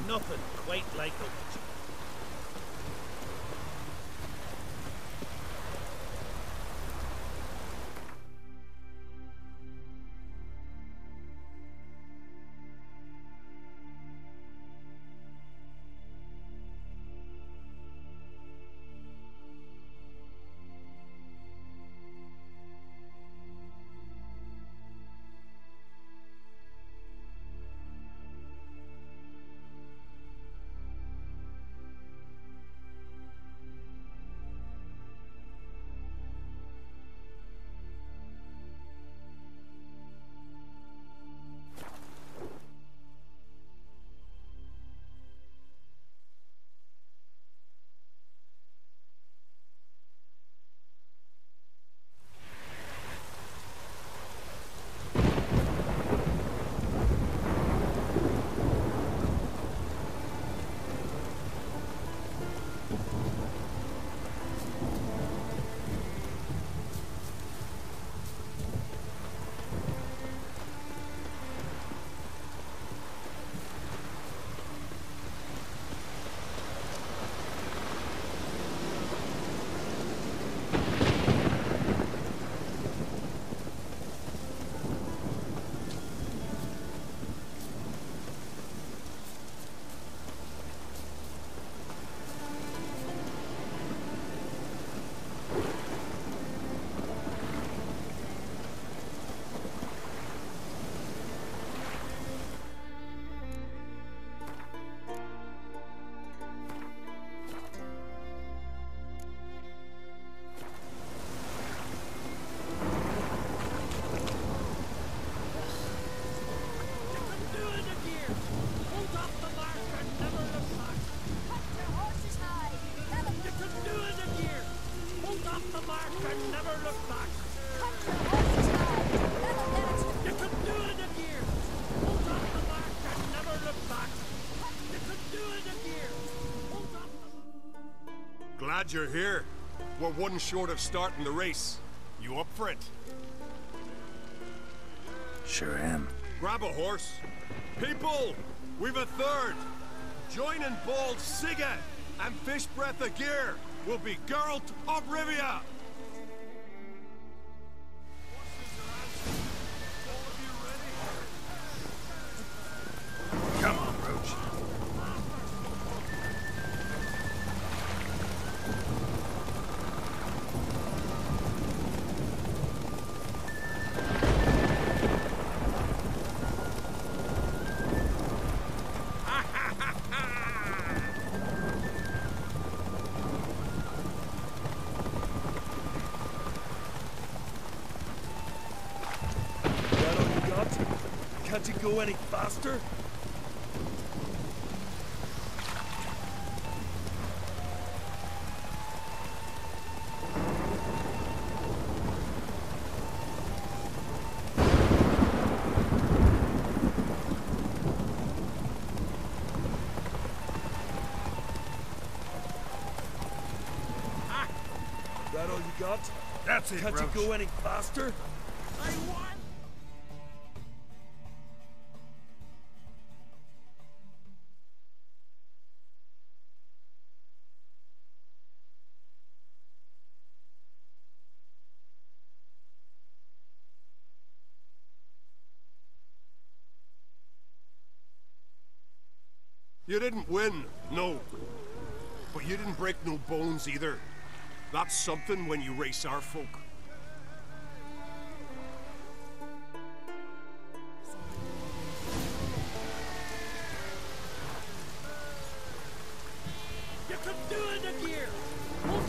Nothing quite like them. Glad you're here. We're one short of starting the race. You up for it? Sure am. Grab a horse. People, we've a third. Joining Bald Siga and Fish Breath of Gear will be Geralt of Rivia. Come on, Roach. Can't you go any faster? That all you got? That's it, Can't Roach. you go any faster? I want. You didn't win, no. But you didn't break no bones either. That's something when you race our folk. You can do it again. Hold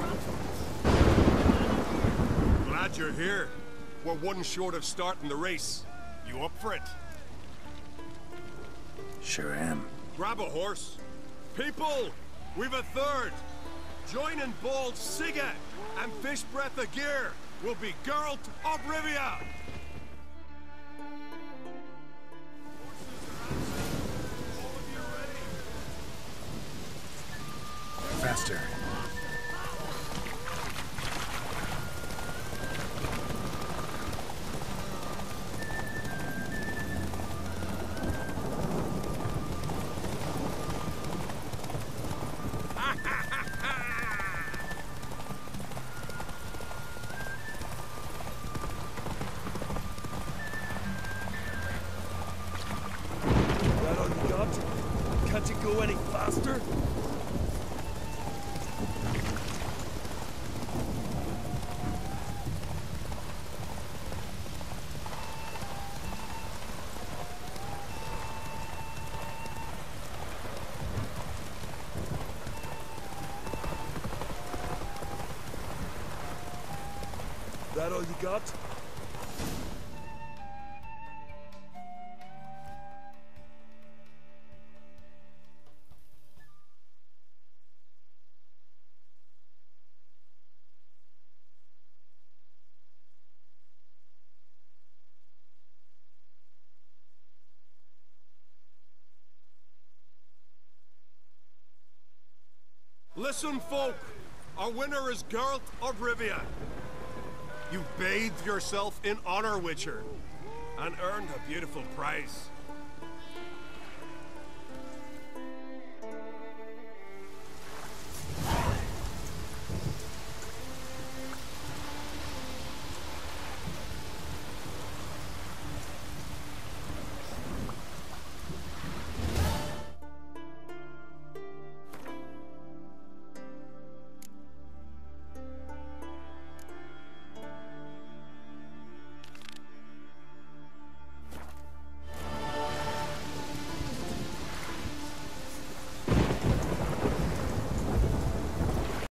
on. Glad you're here. We're one short of starting the race. You up for it? Sure am. Grab a horse. People, we've a third. Joining Bald Siga and Fish Breath of Gear will be Geralt of Rivia. Faster. go any faster? That all you got? Listen, folk. Our winner is Geralt of Rivia. You bathed yourself in honor, Witcher, and earned a beautiful prize.